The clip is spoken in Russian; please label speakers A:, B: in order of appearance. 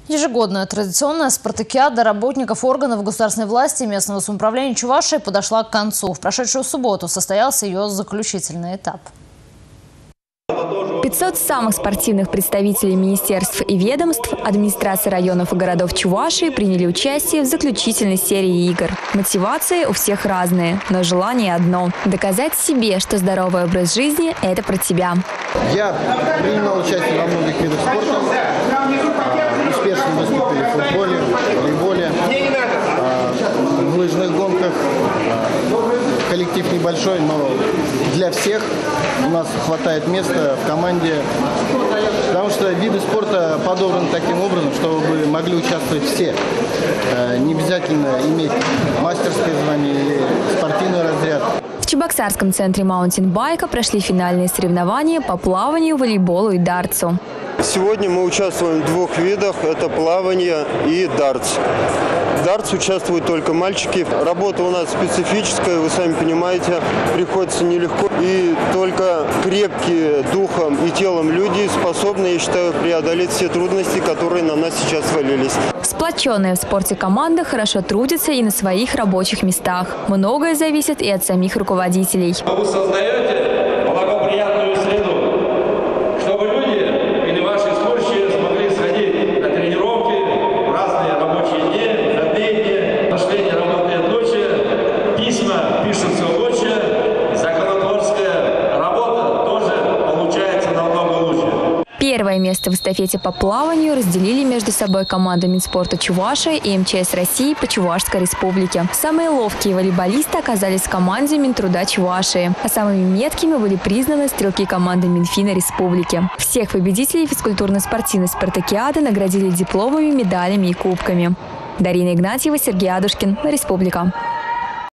A: Ежегодная традиционная спартакиада работников органов государственной власти и местного самоуправления Чувашии подошла к концу. В прошедшую субботу состоялся ее заключительный этап.
B: 500 самых спортивных представителей министерств и ведомств, администрации районов и городов Чувашии приняли участие в заключительной серии игр. Мотивации у всех разные, но желание одно – доказать себе, что здоровый образ жизни – это про тебя.
C: Я принимал участие во многих видах спорта. Успешно выступили в футболе, в волейболе, в лыжных гонках. Коллектив небольшой, но для всех у нас хватает места в команде, потому что виды спорта подобраны таким образом, чтобы могли участвовать все. Не обязательно иметь мастерское звание или спортивный разряд.
B: В Чебоксарском центре маунтинбайка прошли финальные соревнования по плаванию, волейболу и дартсу.
D: Сегодня мы участвуем в двух видах – это плавание и дартс. В дартс участвуют только мальчики. Работа у нас специфическая, вы сами понимаете, приходится нелегко. И только крепкие духом и телом люди способны, я считаю, преодолеть все трудности, которые на нас сейчас свалились.
B: Сплоченная в спорте команда хорошо трудится и на своих рабочих местах. Многое зависит и от самих руководителей.
E: Вы создаете благоприятную среду, чтобы люди или ваши служащие смогли сходить на тренировки в разные рабочие дни, обедни, последние работные ночи, письма пишутся лучше, законотворческая работа тоже получается намного лучше.
B: Первое место в эстафете по плаванию разделили между собой команды Минспорта Чувашии и МЧС России по Чувашской республике. Самые ловкие волейболисты оказались в команде Минтруда Чувашии, а самыми меткими были признаны стрелки команды Минфина республики. Всех победителей физкультурно-спортивной спартакиады наградили дипломами, медалями и кубками. Дарина Игнатьева, Сергей Адушкин, Республика.